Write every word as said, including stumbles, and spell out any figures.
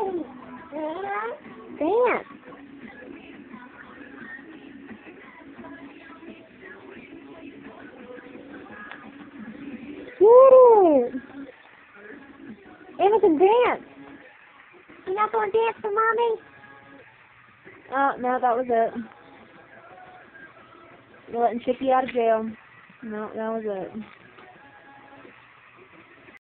Dance. Get it. Ava can dance. You not going to dance for Mommy? Oh, no, that was it. You're letting Chicky out of jail. No, that was it.